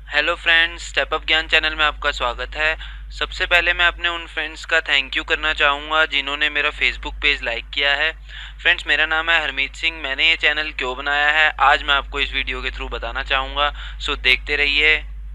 Hello friends, step up Gyan channel में आपका स्वागत है। सबसे पहले मैं अपने उन फ्रेंड्स का थैंक यू करना चाहूँगा जिन्होंने मेरा फेसबुक पेज लाइक किया है। फ्रेंड्स, मेरा नाम है हरमीत सिंह। मैंने ये चैनल क्यों बनाया है आज मैं आपको इस वीडियो के थ्रू बताना चाहूँगा। सो देखते रहिए।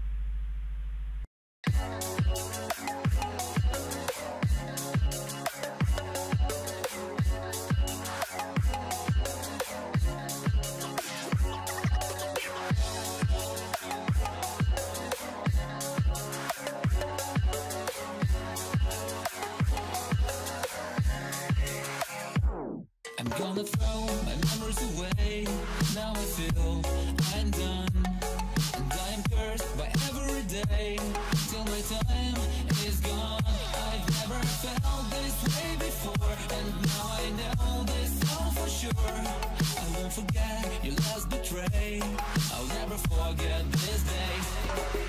I'm gonna throw my memories away. Now I feel I'm done, and I am cursed by every day till my time is gone. I've never felt this way before, and now I know this all for sure. I won't forget your last betray. I'll never forget this day.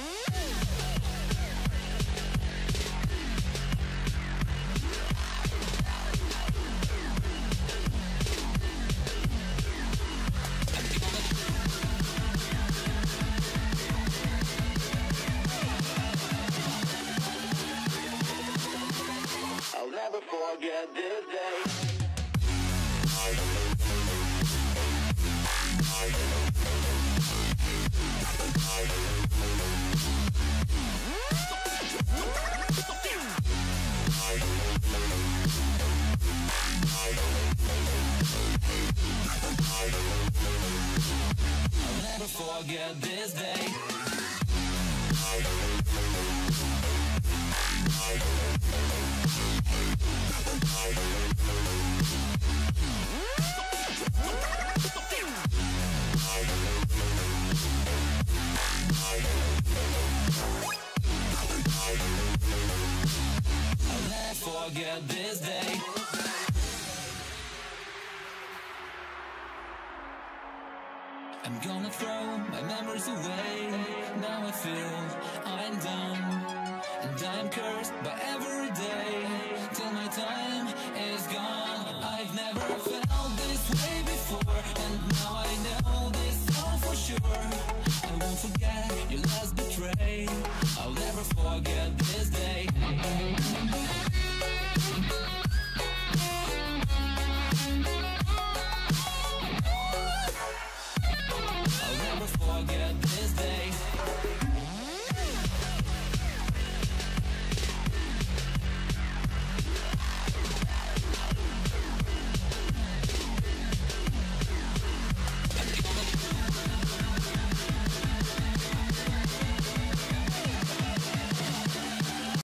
I'll never forget this day. I'll never forget this day. I'll never forget this day. I'm gonna throw my memories away. Now I feel I'm done, and I'm cursed by every day till my time is gone. I've never felt this way before, and now I know this all for sure. I won't forget your last betray. I'll never forget this day. I'll never forget this day.